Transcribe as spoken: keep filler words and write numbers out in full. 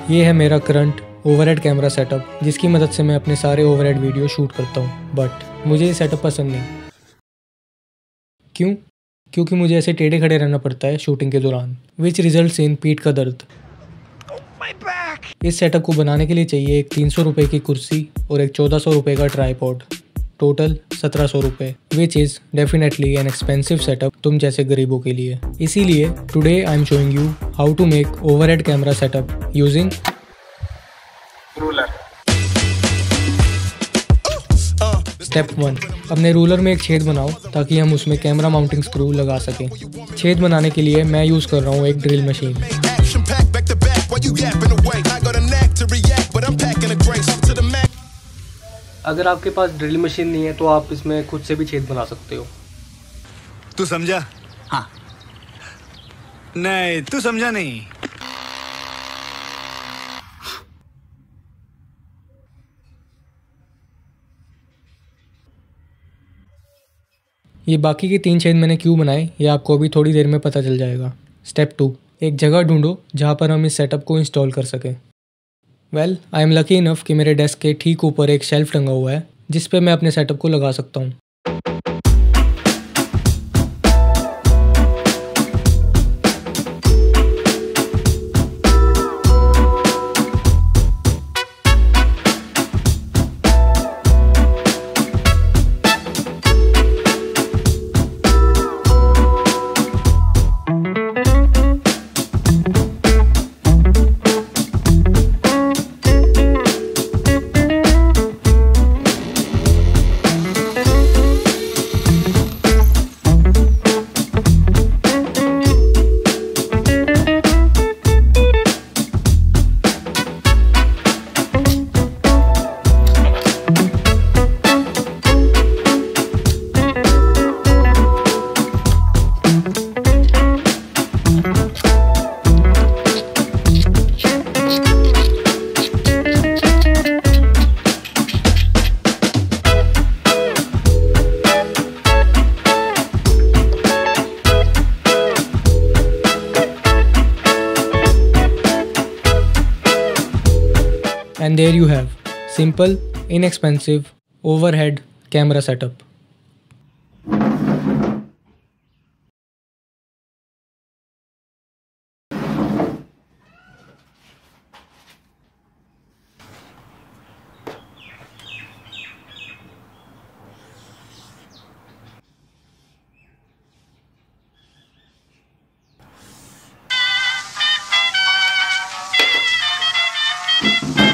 ये है मेरा करंट ओवरहेड कैमरा सेटअप, जिसकी मदद से मैं अपने सारे ओवरहेड वीडियो शूट करता हूँ। बट मुझे ये सेटअप पसंद नहीं। क्यों? क्योंकि मुझे ऐसे टेढ़े खड़े रहना पड़ता है शूटिंग के दौरान, विच रिजल्ट्स इन पीठ का दर्द। इस सेटअप को बनाने के लिए चाहिए एक तीन सौ रुपये की कुर्सी और एक चौदह सौ रुपये का ट्राईपॉड, टोटल सत्रह सौ रुपये, which is definitely an expensive setup तुम जैसे गरीबों के लिए। इसीलिए today I am showing you how to make overhead camera setup using ruler. Step one, अपने रूलर में एक छेद बनाओ ताकि हम उसमें कैमरा माउंटिंग स्क्रू लगा सकें। छेद बनाने के लिए मैं यूज़ कर रहा हूँ एक ड्रिल मशीन। अगर आपके पास ड्रिल मशीन नहीं है तो आप इसमें खुद से भी छेद बना सकते हो। तू समझा? हाँ। नहीं, तू समझा नहीं। ये बाकी के तीन छेद मैंने क्यों बनाए ये आपको अभी थोड़ी देर में पता चल जाएगा। स्टेप टू, एक जगह ढूंढो जहाँ पर हम इस सेटअप को इंस्टॉल कर सकें। Well, I am lucky enough कि मेरे डेस्क के ठीक ऊपर एक शेल्फ टंगा हुआ है जिस पे मैं अपने सेटअप को लगा सकता हूँ। And there you have simple, inexpensive, overhead camera setup. You